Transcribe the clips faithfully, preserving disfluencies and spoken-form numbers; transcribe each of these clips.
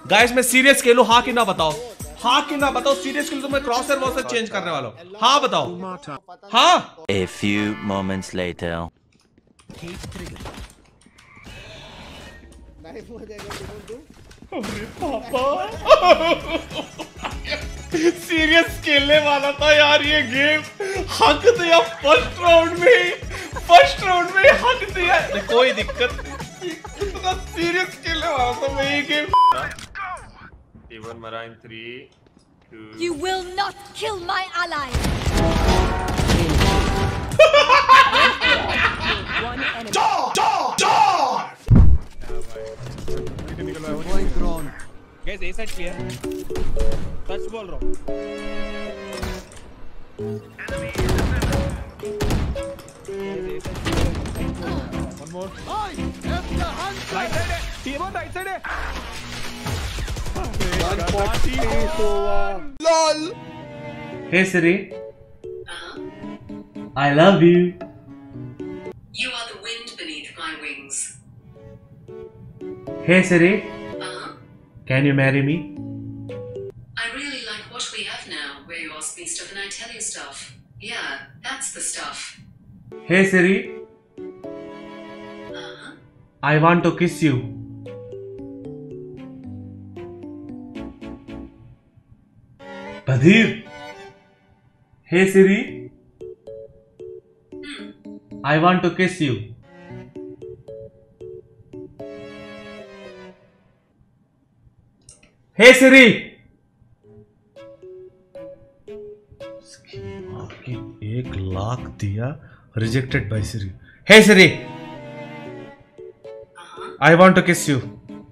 Guys मैं serious खेलूं हाँ कि ना बताओ, हाँ कि ना बताओ, सीरियस खेलूं तो मैं क्रॉसर वॉसर चेंज करने वाला हूं, हाँ बताओ हाँ। A few moments later. अरे पापा सीरियस खेलने वाला था यार ये गेम, हक दिया फर्स्ट राउंड में ही, फर्स्ट राउंड में ही हक दिया, कोई दिक्कत नहीं, इतना सीरियस खेलने वाला था मैं ये गेम। Even मरा in three, two. You will not kill my ally. One enemy. Guys, A side clear. Touch ball wrong. One more. Right side. Team on right side. one forty. LOL. Hey Siri. Uh-huh. I love you. You are the wind beneath my wings. Hey Siri. Uh-huh. Can you marry me? I really like what we have now, where you ask me stuff and I tell you stuff. Yeah, that's the stuff. Hey Siri. Uh-huh. I want to kiss you. Badheer. Hey Siri. Hmm. I want to kiss you. Hey Siri. आपकी एक लाख दिया, rejected by Siri. Hey Siri. Uh-huh. I want to kiss you.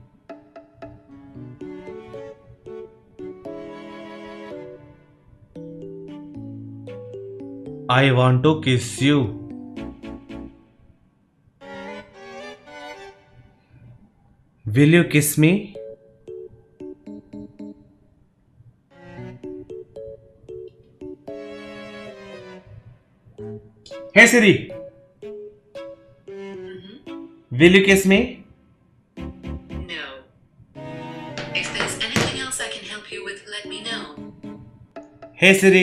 I want to kiss you. Will you kiss me? Hey Siri. Mm-hmm. Will you kiss me? No. If there's anything else I can help you with, let me know. Hey Siri.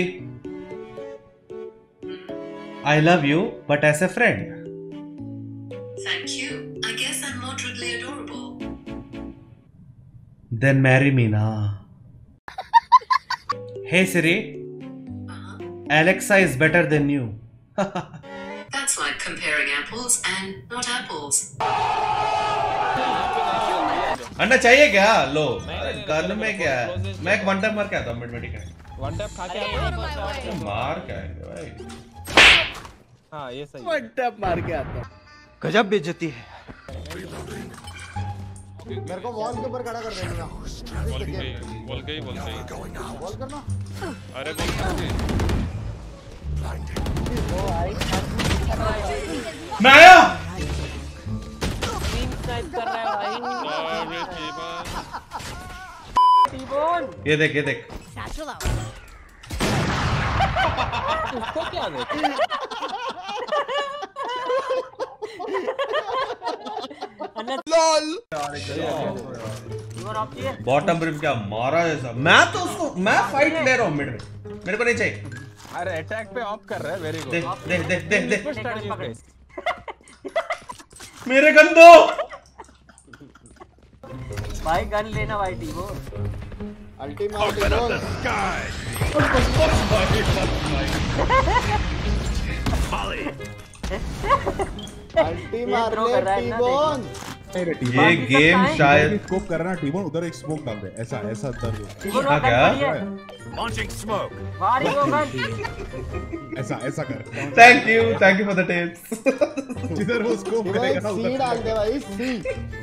Mm-hmm. I love you, but as a friend. Thank you. I guess I'm moderately adorable. Then marry me na. Hey Siri. Uh-huh. Alexa is better than you. That's like comparing apples and not apples. अन्ना चाहिए क्या? लो gun में क्या है? मैं एक one tap मार के आता हूँ मिड में, ठीक है? One tap खा के आता मार क्या है भाई? हाँ ये सही. One tap मार के आता हूँ. गजब बेइज्जती है. मेरे को वॉल के ऊपर खड़ा कर देना. Wall गई, wall गई, wall गई. वॉल करना. अरे wall कर. मैं आया. ये देख ये देख. Satchel out. उसको क्या देख? बॉटम ब्रिम क्या मारा है सब. मैं तो उसको मैं फाइट ले रहा हूँ मिड में, मेरे को नहीं चाहिए. अरे अटैक पे ऑफ कर रहा है. Very good. देख देख देख देख देख स्ट्रेटजी. मेरे गन दो भाई. गन लेना भाई. टीबो अल्टीमेट अल्टी मार ले टीबोन. ये गेम शायद स्कोप करना. टीबोन उधर एक स्मोक डाल दे. ऐसा ऐसा दर्द हाँ क्या? Launching smoke. ऐसा ऐसा कर. Thank you thank you for the tips. जिधर वो स्कोप करेगा ना सी डाल दे भाई. सी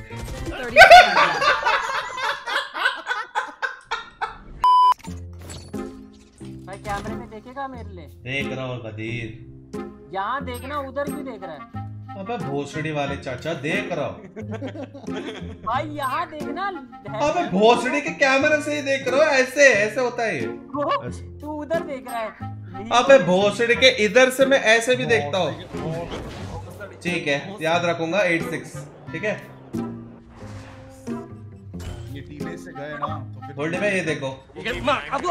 भाई कैमरे में देखेगा मेरे लिए. देख रहा हूँ बदीर. यहाँ देखना. उधर क्यों देख रहा है? अबे भोसड़ी वाले चाचा देख रहा हूँ. भाई यहाँ देखना. अबे भोसड़ी के कैमरे से ही देख रहा हूँ. ऐसे ऐसे होता है ये. तू उधर देख रहा है. अबे भोसड़ी के इधर से मैं ऐसे भी देखता हूँ. ठीक है याद रखूंगा. एट सिक्स ठीक है. ये टीम से गए ना तो फिर बोल्डे भाई ये देखो तेरी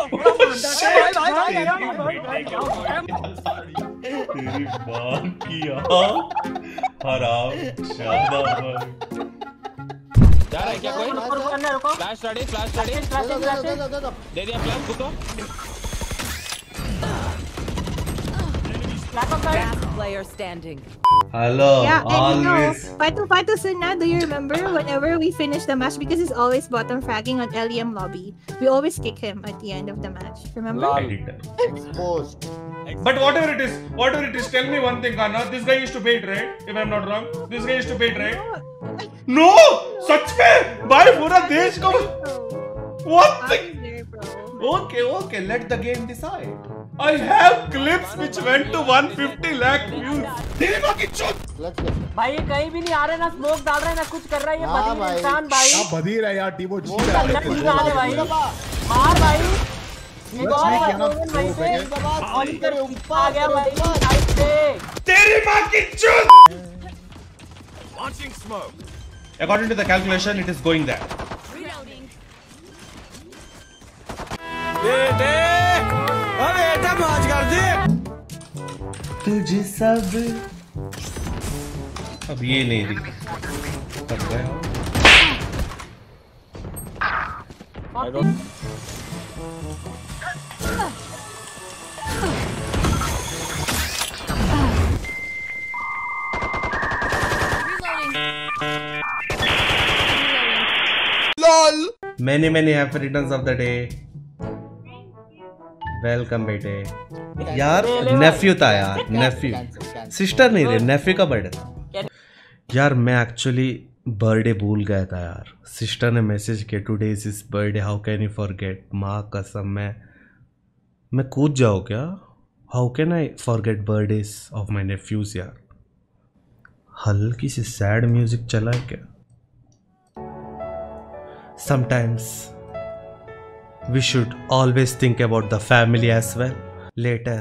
बात किया हराम ज्यादा जा रहा है क्या कोई? रुको रुको अंदर रुको फ्लैश रेडी, फ्लैश रेडी। दे दो दे दो दे दो दे दिया फ्लैश रुको। Last player standing. Hello, Yeah, and you always. know, Fatu Fatu Sunna, do you remember whenever we finish the match, because he's always bottom fragging on L E M lobby, we always kick him at the end of the match. Remember? Exposed. But whatever it is, whatever it is, tell me one thing, Anna. This guy used to bait, right? If I'm not wrong, this guy used to bait, right? No, सच में भाई पूरा देश को. What the? There, bro. Okay, okay. Let the game decide. I have clips which went to one hundred fifty lakh views. तेरी माँ की चोट. Let's get. भाई ये कहीं भी नहीं आ रहा है ना स्मोक डाल रहा है ना कुछ कर रहा है ये हाँ बदीर भाई। इंसान भाई क्या बधीर है यार टीमो जी अंदर नहीं रहा है भाई मार भाई ये सच गॉड में है क्या ना भाई से बाबा और इधर आ गया भाई साइड से तेरी माँ की चोट. Launching smoke. According to the calculation, it is going there. Reloading. तुझे सब अब ये नहीं दिखा. अब गया. Many many happy returns of the day. Welcome बेटे. यार नेफ्यू था यार नेफ्यू. सिस्टर नहीं रही नेफ्यू का बर्थडे था. यार मैं एक्चुअली बर्थडे भूल गया था यार. सिस्टर ने मैसेज किया today is his birthday how can you forget. माँ कसम मैं मैं कूद जाऊँ क्या. How can I forget birthdays of my nephews यार. हल्की सी सैड म्यूजिक चला है क्या. Sometimes we should always think about the family as well. Later,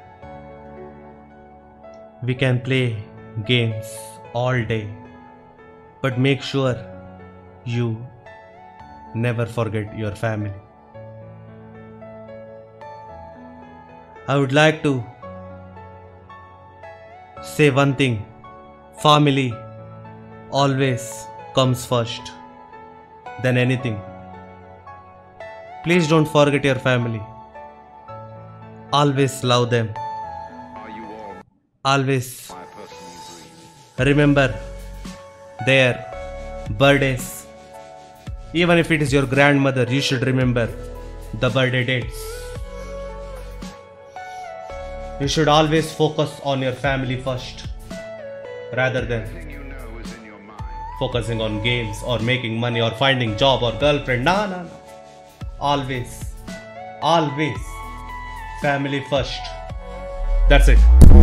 we can play games all day, but make sure you never forget your family. I would like to say one thing. Family always comes first than anything. Please don't forget your family. Always love them. Always remember their birthdays. Even if it is your grandmother, you should remember the birthday dates. You should always focus on your family first rather than focusing on games or making money or finding job or girlfriend. No, no, no. Always, always family first. That's it.